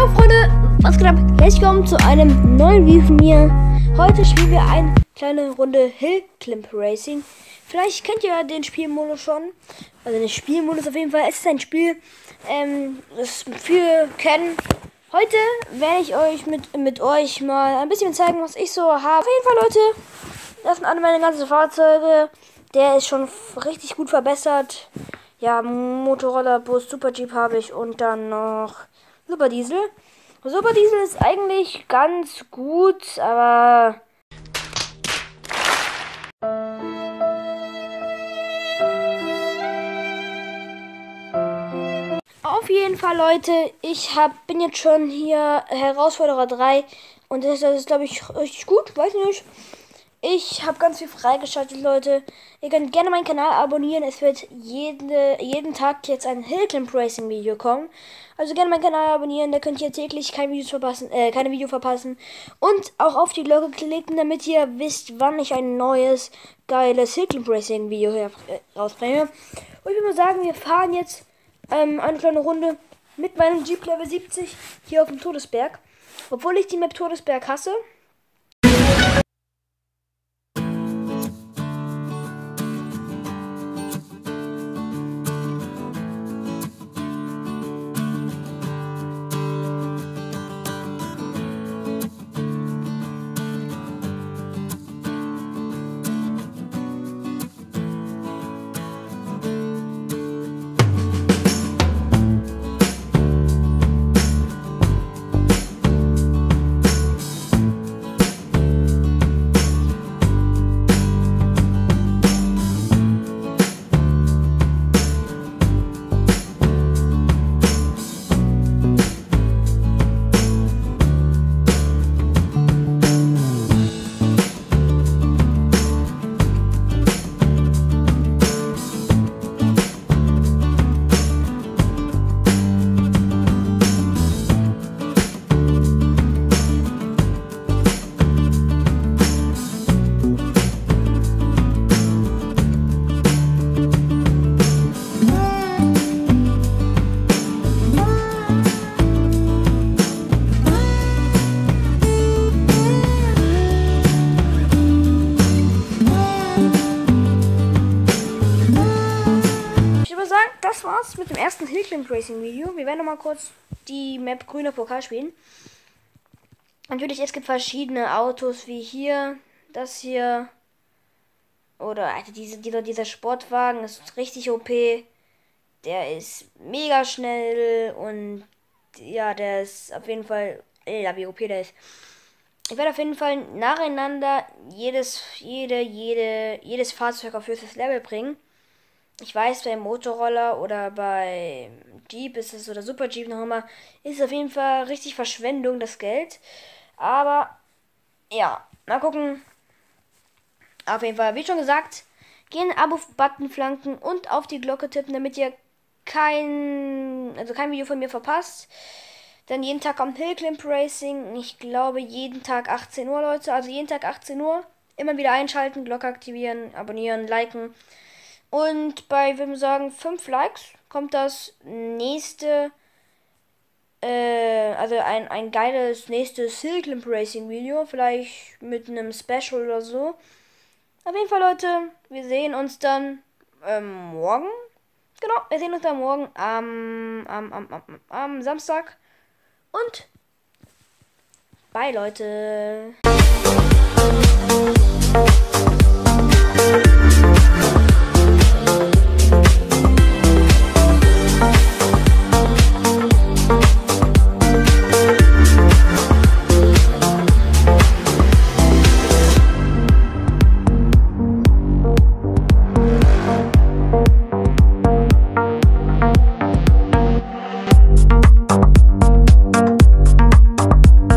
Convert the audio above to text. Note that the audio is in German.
Jo Freunde, was geht ab? Herzlich willkommen zu einem neuen Video von mir. Heute spielen wir eine kleine Runde Hill Climb Racing. Vielleicht kennt ihr den Spielmodus schon. Also den Spielmodus auf jeden Fall. Es ist ein Spiel, das viele kennen. Heute werde ich euch mit euch mal ein bisschen zeigen, was ich so habe. Auf jeden Fall, Leute, das sind alle meine ganzen Fahrzeuge. Der ist schon richtig gut verbessert. Ja, Motorroller, Bus, Super Jeep habe ich und dann noch Super Diesel. Super Diesel ist eigentlich ganz gut, aber auf jeden Fall, Leute, bin jetzt schon hier Herausforderer 3 und das ist glaube ich, richtig gut, weiß nicht. Ich habe ganz viel freigeschaltet, Leute. Ihr könnt gerne meinen Kanal abonnieren. Es wird jeden Tag jetzt ein Hill Climb Racing Video kommen. Also gerne meinen Kanal abonnieren, da könnt ihr täglich keine Video verpassen. Und auch auf die Glocke klicken, damit ihr wisst, wann ich ein neues, geiles Hill Climb Racing Video rausbringe. Und ich würde mal sagen, wir fahren jetzt eine kleine Runde mit meinem Jeep Level 70 hier auf dem Todesberg. Obwohl ich die Map Todesberg hasse. Das war's mit dem ersten Hill Climb Racing Video. Wir werden noch mal kurz die Map grüner Pokal spielen. Natürlich, es gibt verschiedene Autos, wie hier, das hier. Oder also dieser Sportwagen ist richtig OP. Der ist mega schnell und ja, der ist auf jeden Fall, wie OP der ist. Ich werde auf jeden Fall nacheinander jedes Fahrzeug auf höchstes Level bringen. Ich weiß, bei Motorroller oder bei Jeep ist es, oder Super Jeep noch immer, ist es auf jeden Fall richtig Verschwendung, das Geld. Aber, ja, mal gucken. Auf jeden Fall, wie schon gesagt, gehen Abo-Button flanken und auf die Glocke tippen, damit ihr kein Video von mir verpasst. Dann jeden Tag kommt Hill Climb Racing. Ich glaube, jeden Tag 18 Uhr, Leute. Also jeden Tag 18 Uhr. Immer wieder einschalten, Glocke aktivieren, abonnieren, liken. Und bei, würde ich sagen, 5 Likes kommt das nächste, also ein geiles nächstes Hill Climb Racing Video. Vielleicht mit einem Special oder so. Auf jeden Fall, Leute, wir sehen uns dann morgen. Genau, wir sehen uns dann morgen am Samstag. Und bye, Leute.